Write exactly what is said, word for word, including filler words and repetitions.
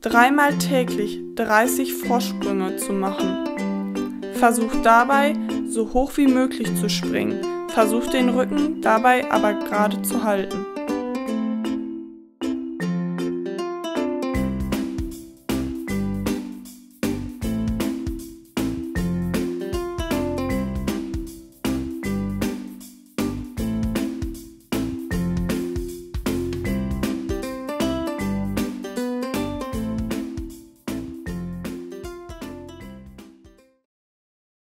dreimal täglich dreißig Froschsprünge zu machen. Versucht dabei, so hoch wie möglich zu springen. Versucht den Rücken dabei aber gerade zu halten.